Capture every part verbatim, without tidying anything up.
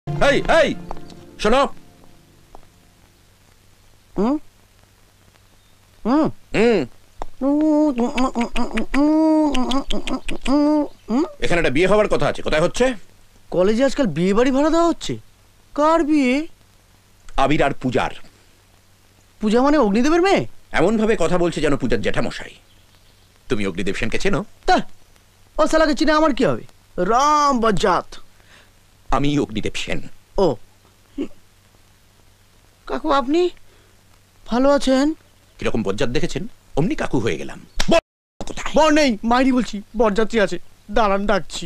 এই এই শোনো, হুম হুম এখানে একটা বিয়ে হওয়ার কথা আছে, কোথায় হচ্ছে? কলেজে আজকাল বিয়ে বাড়ি ভাড়া দেওয়া হচ্ছে। কার বিয়ে? আবির আর পূজার। পূজা মানে অগ্নিদেবের মেয়ে? এমন ভাবে কথা বলছে যেন পূজার জ্যাঠামশাই। তুমি অগ্নিদেব সেনকে চেনো? তা ও শালাকে চিনে আমার কি হবে? রাম বজ্জাত। আমি অগ্নিদেব সেন। ও কাকু, আপনি ভালো আছেন? কিরকম বজ্জাত দেখেছেন, অমনি কাকু হয়ে গেলাম। বর নেই, মাইরি বলছি, বরযাত্রী আছে, দাঁড়ান ডাকছি।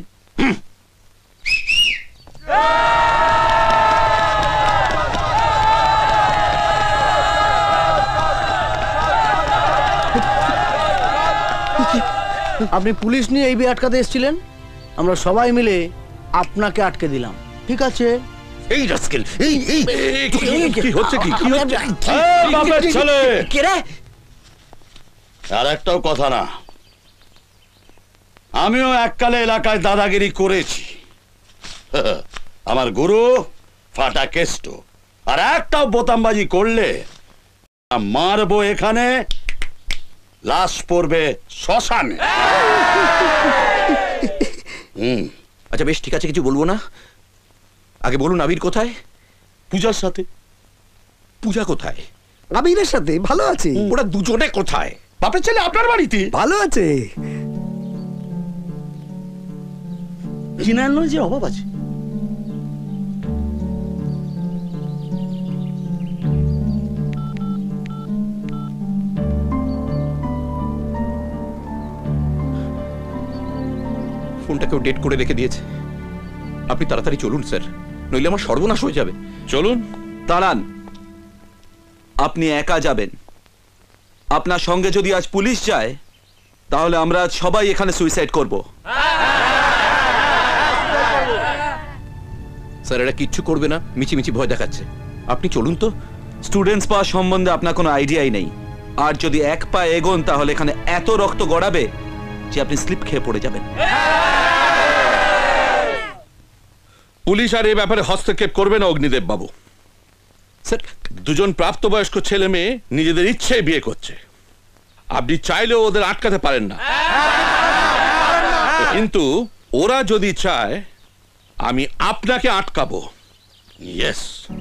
আপনি পুলিশ নিয়ে এই বিয়ে আটকাতে এসেছিলেন, আমরা সবাই মিলে আপনাকে আটকে দিলাম, ঠিক আছে? এই রাস্কেল, এই এই কি হচ্ছে, কি কি হচ্ছে? বাপের ছেলে কে রে? আর একটাও কথা না, আমিও এককালে এলাকায় দাদাগিরি করেছি। আমার গুরু ফাটা কেষ্ট, আর একটাও বোতামবাজি করলে মারবো এখানে, লাশ পড়বে শ্মশানে। হুম আচ্ছা বেশ, ঠিক আছে, কিছু বলবো না। আগে বলুন আবির কোথায়? পূজার সাথে। পূজা কোথায়? আবিরের সাথে ভালো আছে। ওরা দুজনে কোথায়? বাপের ছেলে আপনার বাড়িতে ভালো আছে। চিনার নয় যে অভাব আছে। ফোনটা কেউ ডেট করে রেখে দিয়েছে। আপনি তাড়াতাড়ি চলুন স্যার, নইলে আমার সর্বনাশ হয়ে যাবে। চলুন। দাঁড়ান, আপনি একা যাবেন? আপনার সঙ্গে যদি আজ পুলিশ যায় তাহলে আমরা আজ সবাই এখানে সুইসাইড করব। স্যার এরা কিচ্ছু করবে না, মিছিমিছি ভয় দেখাচ্ছে। আপনি চলুন তো। স্টুডেন্টস পাস সম্বন্ধে আপনার কোনো আইডিয়াই নেই, আর যদি এক পা এগোন তাহলে এখানে এত রক্ত গড়াবে যে আপনি স্লিপ খেয়ে পড়ে যাবেন। পুলিশ আর এই ব্যাপারে হস্তক্ষেপ করবে না অগ্নিদেব বাবু। স্যার দুজন প্রাপ্তবয়স্ক ছেলে মেয়ে নিজেদের ইচ্ছে বিয়ে করছে, আপনি চাইলেও ওদের আটকাতে পারেন না। কিন্তু ওরা যদি চায় আমি আপনাকে আটকাবো। ইয়েস।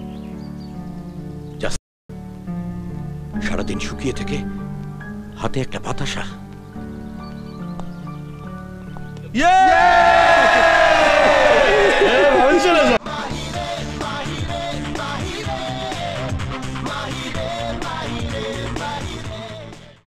সারাদিন শুকিয়ে থেকে হাতে একটা বাতাসা। ইয়ে!